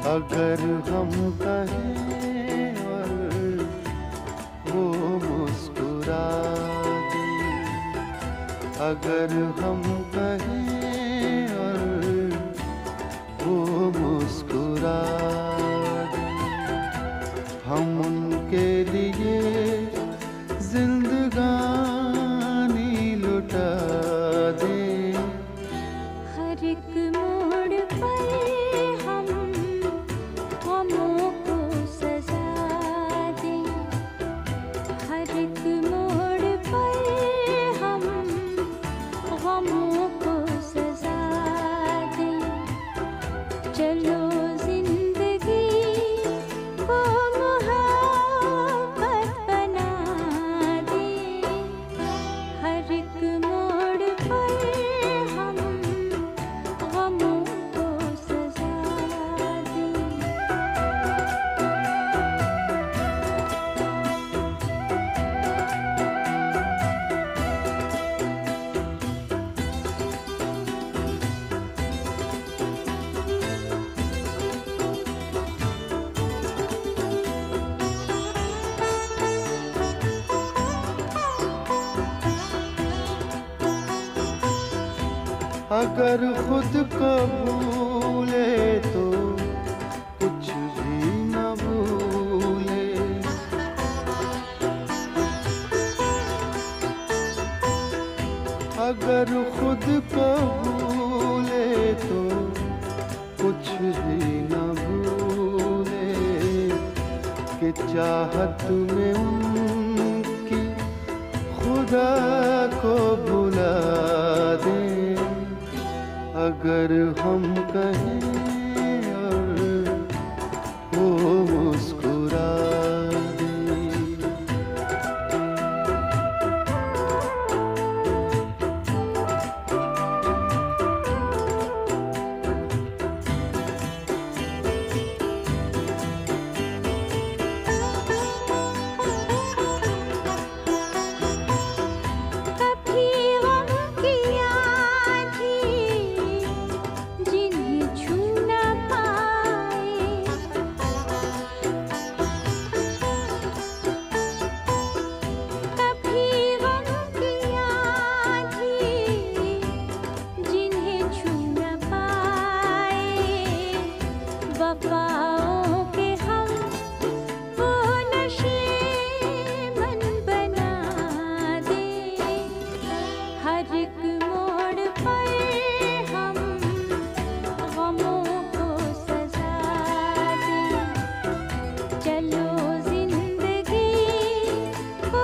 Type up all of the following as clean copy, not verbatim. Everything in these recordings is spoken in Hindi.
अगर हम कहें और वो मुस्कुरा दे, अगर हम कहें और वो मुस्कुरा दे, हम उनके लिए जिंदगानी लुटा दे। हर एक मोड़ पर हम गमों को सजा दे, हर एक मोड़ पर हम गमों को सजा दे। चलो जिंदगी को मोहब्बत बना दे, हर एक मोड़ पर हम गमों को सजा दे। अगर खुद को भूले तो कुछ भी न भूले, अगर खुद को भूले तो कुछ भी न भूले, कि चाहत में उनकी खुदा को भुला दे। अगर हम कहें और वो मुस्कुरा दे। कभी गम की आंधी जिन्हें छू न पाए, कभी गम की आंधी जिन्हें छू न पाए, वफाओं के हम वो नशे मन बना दे। हर एक मोड़ पर हम गमों को सजा दे। चलो जिंदगी को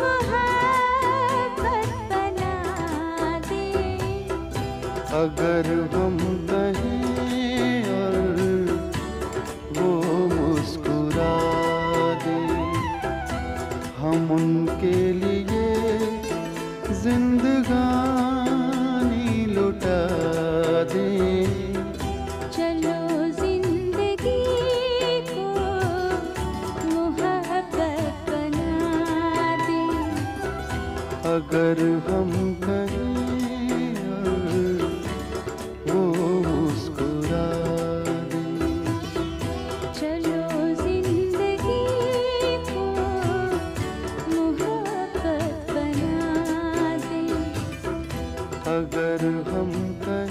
मोहब्बत बना दे। अगर हम कहें और वो मुस्कुरा दे, हम उनके लिए जिंदगानी लुटा दे। चलो जिंदगी को मोहब्बत बना दे। अगर हम कहें और वो मुस्कुरा दे। चलो जिंदगी को मोहब्बत बना दे। अगर हम कहें